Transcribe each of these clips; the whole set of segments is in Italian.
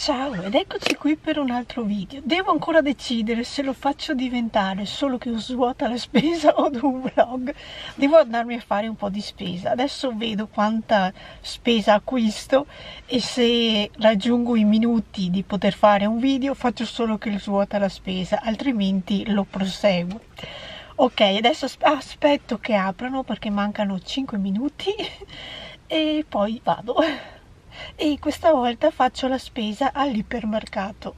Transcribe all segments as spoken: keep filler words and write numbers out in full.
Ciao ed eccoci qui per un altro video. Devo ancora decidere se lo faccio diventare solo che svuota la spesa o un vlog. Devo andarmi a fare un po' di spesa. Adesso vedo quanta spesa acquisto e se raggiungo i minuti di poter fare un video faccio solo che svuota la spesa, altrimenti lo proseguo. Ok, adesso aspetto che aprano perché mancano cinque minuti e poi vado. E questa volta faccio la spesa all'ipermercato.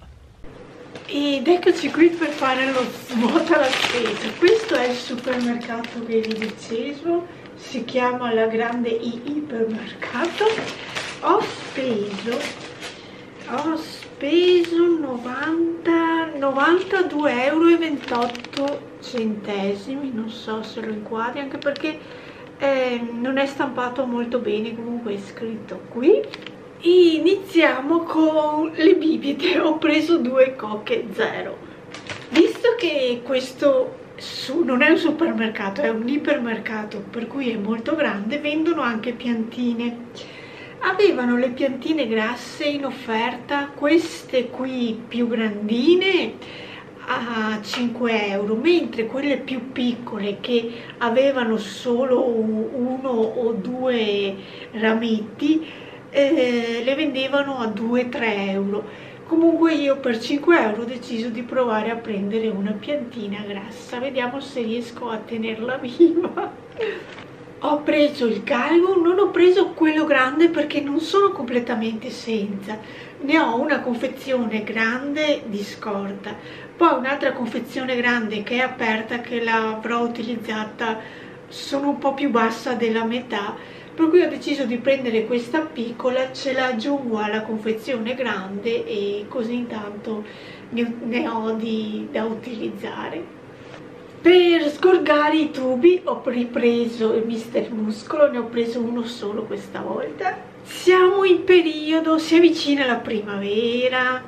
Ed eccoci qui per fare lo svuota la spesa. Questo è il supermercato che vi dicevo, si chiama La Grande I Ipermercato. Ho speso ho speso novanta, novantadue euro e ventotto centesimi, non so se lo inquadri, anche perché eh, non è stampato molto bene, comunque è scritto qui. Iniziamo con le bibite. Ho preso due coche zero. Visto che questo non è un supermercato, è un ipermercato, per cui è molto grande, vendono anche piantine. Avevano le piantine grasse in offerta, queste qui più grandine a cinque euro, mentre quelle più piccole che avevano solo uno o due rametti eh, le vendevano a due tre euro. Comunque io per cinque euro ho deciso di provare a prendere una piantina grassa, vediamo se riesco a tenerla viva. Ho preso il galgo, non ho preso quello grande perché non sono completamente senza, ne ho una confezione grande di scorta, poi un'altra confezione grande che è aperta che l'avrò utilizzata, sono un po' più bassa della metà, per cui ho deciso di prendere questa piccola, ce la aggiungo alla confezione grande e così intanto ne ho di, da utilizzare. Per sgorgare i tubi ho ripreso il Mister Muscolo, ne ho preso uno solo questa volta. Siamo in periodo, si avvicina la primavera,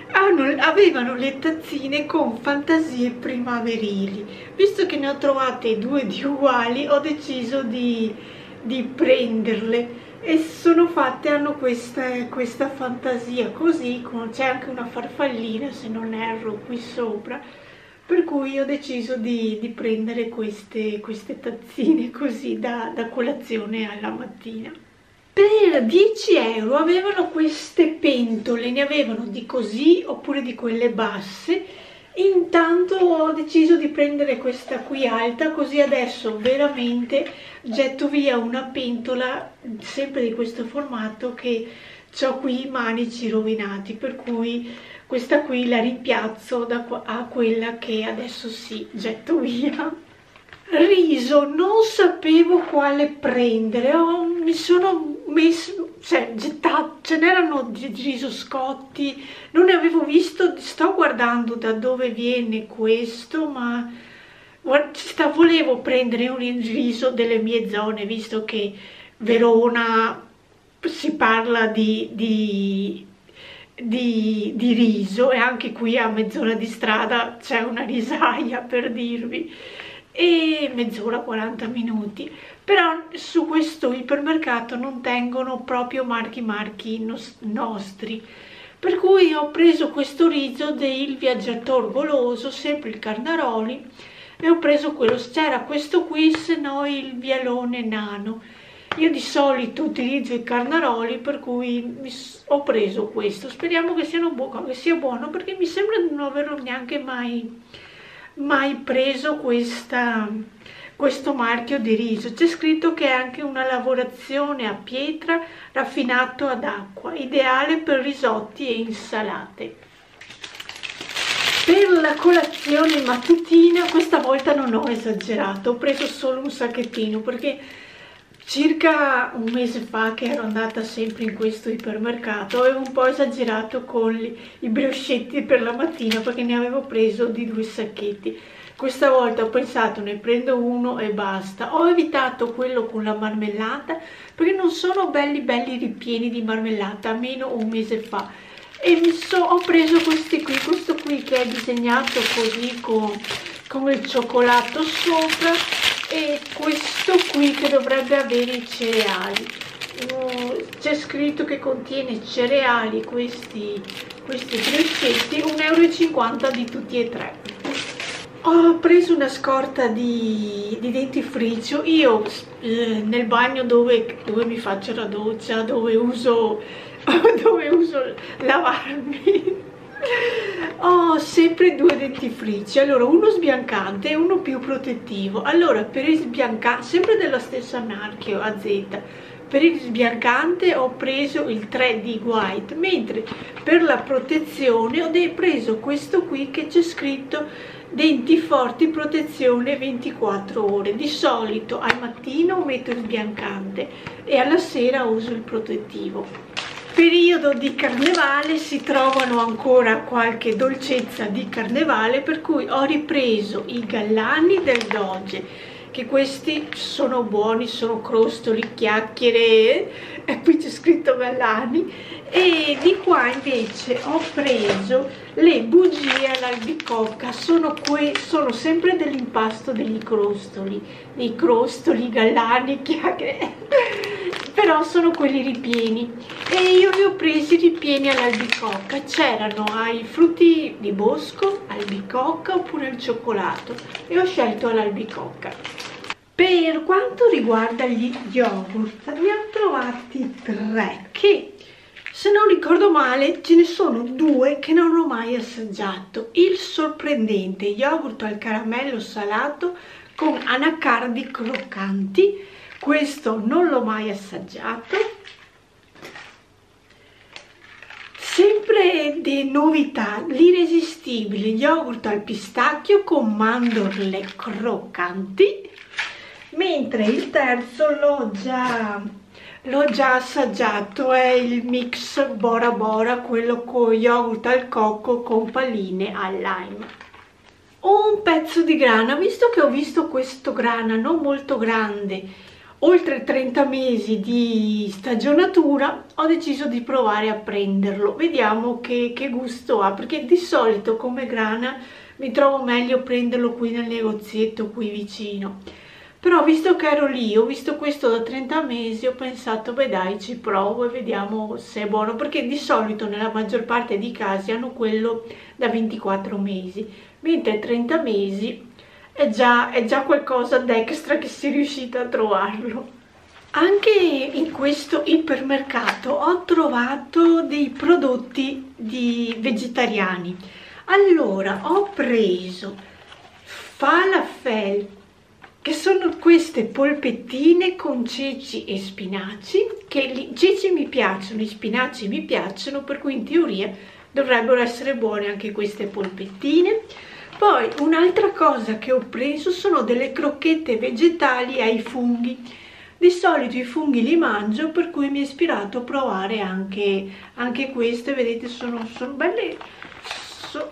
avevano le tazzine con fantasie primaverili. Visto che ne ho trovate due di uguali, ho deciso di, di prenderle e sono fatte, hanno questa, questa fantasia così, c'è anche una farfallina se non erro qui sopra. Per cui ho deciso di, di prendere queste, queste tazzine così da, da colazione alla mattina. Per dieci euro avevano queste pentole, ne avevano di così oppure di quelle basse. Intanto ho deciso di prendere questa qui alta, così adesso veramente getto via una pentola sempre di questo formato che ho qui i manici rovinati, per cui questa qui la rimpiazzo da a quella che adesso sì, getto via. Riso, non sapevo quale prendere, oh, mi sono messo, cioè gettato, ce n'erano di riso scotti, non ne avevo visto, sto guardando da dove viene questo, ma guarda, volevo prendere un riso delle mie zone, visto che Verona si parla di... di Di, di riso e anche qui a mezz'ora di strada c'è una risaia, per dirvi, e mezz'ora quaranta minuti, però su questo ipermercato non tengono proprio marchi marchi nos nostri, per cui ho preso questo riso del Viaggiatore Goloso, sempre il Carnaroli, e ho preso quello, c'era questo qui, se no il Vialone Nano. Io di solito utilizzo i Carnaroli, per cui mi ho preso questo. Speriamo che, siano bu che sia buono, perché mi sembra di non averlo neanche mai, mai preso questa, questo marchio di riso. C'è scritto che è anche una lavorazione a pietra raffinato ad acqua, ideale per risotti e insalate. Per la colazione mattutina questa volta non ho esagerato, ho preso solo un sacchettino perché circa un mese fa che ero andata sempre in questo ipermercato avevo un po' esagerato con i briochetti per la mattina, perché ne avevo preso di due sacchetti. Questa volta ho pensato ne prendo uno e basta. Ho evitato quello con la marmellata perché non sono belli belli ripieni di marmellata, almeno un mese fa, e mi so, ho preso questi qui, questo qui che è disegnato così con, con il cioccolato sopra, e questo qui che dovrebbe avere i cereali. c'è scritto che contiene cereali, questi, questi crescetti, un euro e cinquanta di tutti e tre. Ho preso una scorta di, di dentifricio. Io eh, nel bagno dove, dove mi faccio la doccia, dove uso, dove uso lavarmi, ho sempre due dentifrici. Allora, uno sbiancante e uno più protettivo. Allora, per il sbiancante, sempre dello stesso marchio A Z, per il sbiancante ho preso il tre D White, mentre per la protezione ho preso questo qui che c'è scritto denti forti protezione ventiquattro ore. Di solito al mattino metto il sbiancante e alla sera uso il protettivo. Periodo di carnevale, si trovano ancora qualche dolcezza di carnevale, per cui ho ripreso i gallani del Doge, che questi sono buoni, sono crostoli, chiacchiere, e qui c'è scritto gallani. E di qua invece ho preso le bugie all'albicocca, sono, sono sempre dell'impasto degli crostoli, dei crostoli, gallani, chiacchiere, però sono quelli ripieni, e io li ho presi ripieni all'albicocca. C'erano ai frutti di bosco, albicocca oppure al cioccolato, e ho scelto all'albicocca. Per quanto riguarda gli yogurt, ne ho trovati tre che, se non ricordo male, ce ne sono due che non ho mai assaggiato. Il sorprendente yogurt al caramello salato con anacardi croccanti, questo non l'ho mai assaggiato. Sempre di novità, l'irresistibile yogurt al pistacchio con mandorle croccanti, mentre il terzo l'ho già... l'ho già assaggiato, è il mix Bora Bora, quello con yogurt al cocco con palline al lime. Un pezzo di grana, visto che ho visto questo grana non molto grande, oltre trenta mesi di stagionatura, ho deciso di provare a prenderlo. Vediamo che, che gusto ha, perché di solito come grana mi trovo meglio prenderlo qui nel negozietto qui vicino. Però visto che ero lì, ho visto questo da trenta mesi, ho pensato, beh dai, ci provo e vediamo se è buono, perché di solito nella maggior parte dei casi hanno quello da ventiquattro mesi, mentre trenta mesi è già, è già qualcosa d'extra che si è riuscita a trovarlo. Anche in questo ipermercato ho trovato dei prodotti di vegetariani. Allora, ho preso falafel, che sono queste polpettine con ceci e spinaci, che i ceci mi piacciono, i spinaci mi piacciono, per cui in teoria dovrebbero essere buone anche queste polpettine. Poi un'altra cosa che ho preso sono delle crocchette vegetali ai funghi. Di solito i funghi li mangio, per cui mi è ispirato a provare anche, anche queste. Vedete, sono, sono belle... So,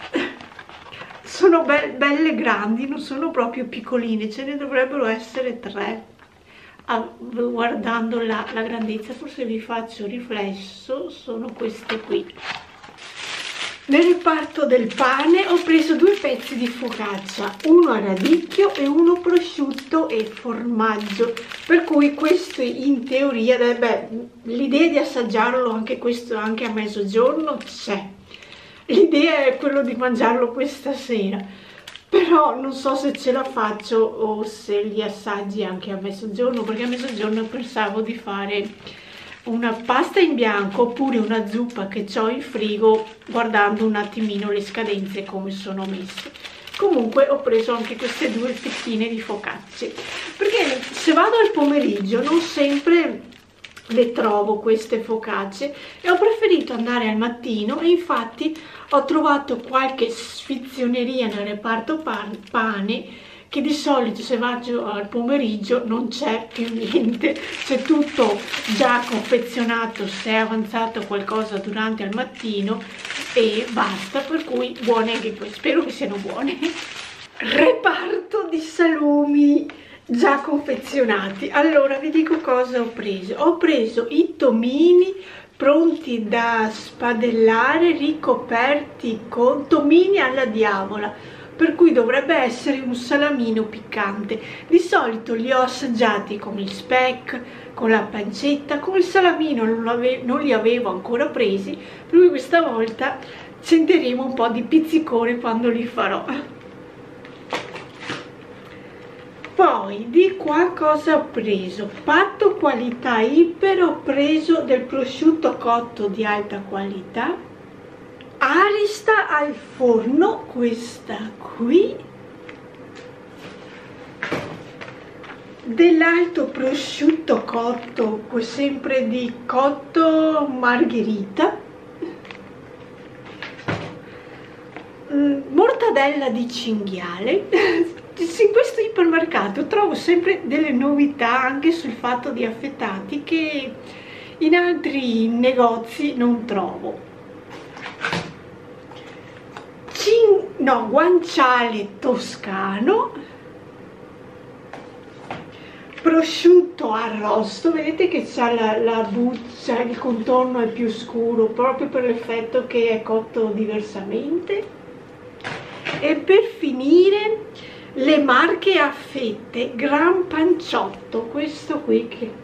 sono be belle grandi, non sono proprio piccoline, ce ne dovrebbero essere tre. Ah, guardando la, la grandezza, forse vi faccio riflesso, sono queste qui. Nel reparto del pane ho preso due pezzi di focaccia, uno a radicchio e uno prosciutto e formaggio, per cui questi in teoria, beh, l'idea di assaggiarlo anche questo anche a mezzogiorno c'è. L'idea è quello di mangiarlo questa sera, però non so se ce la faccio o se li assaggi anche a mezzogiorno, perché a mezzogiorno pensavo di fare una pasta in bianco oppure una zuppa che ho in frigo, guardando un attimino le scadenze come sono messe. Comunque ho preso anche queste due fettine di focacce, perché se vado al pomeriggio non sempre le trovo queste focacce e ho preferito andare al mattino, e infatti ho trovato qualche sfizioneria nel reparto pane, che di solito se vado al pomeriggio non c'è più niente, c'è tutto già confezionato se è avanzato qualcosa durante il mattino e basta, per cui buone anche queste, spero che siano buone. Reparto di salumi già confezionati. Allora vi dico cosa ho preso. Ho preso i tomini pronti da spadellare, ricoperti con tomini alla diavola, per cui dovrebbe essere un salamino piccante. Di solito li ho assaggiati con il speck, con la pancetta, con il salamino non, non li avevo ancora presi, per cui questa volta sentiremo un po' di pizzicone quando li farò. Poi di qua cosa ho preso? Patto qualità Iper, ho preso del prosciutto cotto di alta qualità, Arista al forno, questa qui, dell'alto prosciutto cotto, sempre di cotto margherita, mortadella di cinghiale. In questo ipermercato trovo sempre delle novità anche sul fatto di affettati che in altri negozi non trovo. Cin no, guanciale toscano, prosciutto arrosto, vedete che c'ha la, la buccia, il contorno è più scuro proprio per l'effetto che è cotto diversamente. E per finire le marche a fette Gran Panciotto, questo qui che...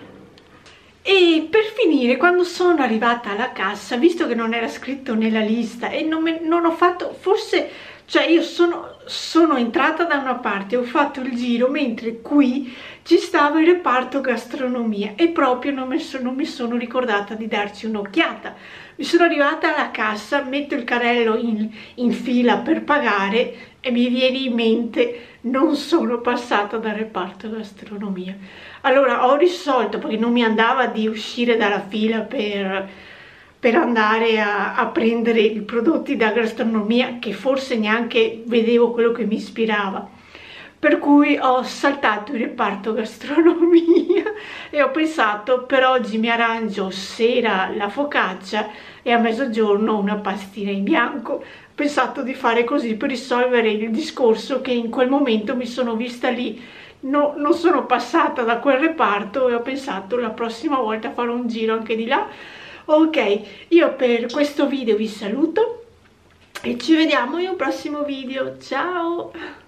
E per finire, quando sono arrivata alla cassa, visto che non era scritto nella lista e non, me, non ho fatto, forse, cioè io sono, sono entrata da una parte, ho fatto il giro, mentre qui ci stava il reparto gastronomia e proprio non mi sono, non mi sono ricordata di darci un'occhiata. Mi sono arrivata alla cassa, metto il carrello in, in fila per pagare e mi viene in mente non sono passata dal reparto gastronomia. Allora ho risolto, perché non mi andava di uscire dalla fila per, per andare a, a prendere i prodotti da gastronomia, che forse neanche vedevo quello che mi ispirava, per cui ho saltato il reparto gastronomia e ho pensato per oggi mi arrangio sera la focaccia e a mezzogiorno una pastina in bianco. Ho pensato di fare così per risolvere il discorso che in quel momento mi sono vista lì, no, non sono passata da quel reparto e ho pensato la prossima volta farò un giro anche di là. Ok, io per questo video vi saluto e ci vediamo in un prossimo video, ciao!